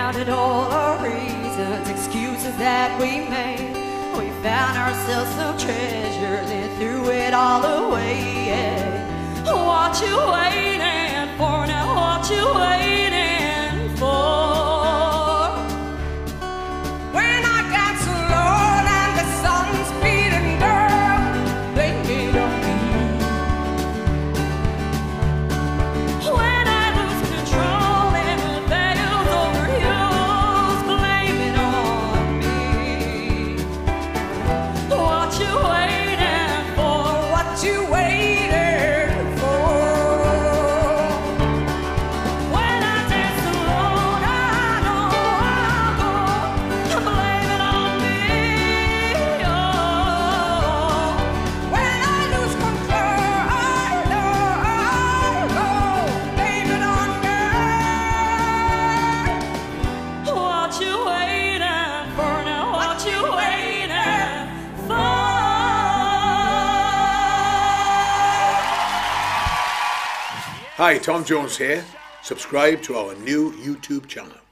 counted all our reasons, excuses that we made. We found ourselves some treasures and threw it all away. Yeah. What you waiting for now? What you waiting for? When I got so low and the sun's beating, girl, blame it on me. When I lose control and the battle's overused, blame it on me. What you waiting for? What you waiting for? When I dance alone, I know I'll go. Blame it on me. Oh. When I lose control, I know I'll go. Blame it on me. What you waiting for now? What you waiting for? Hi, Tom Jones here. Subscribe to our new YouTube channel.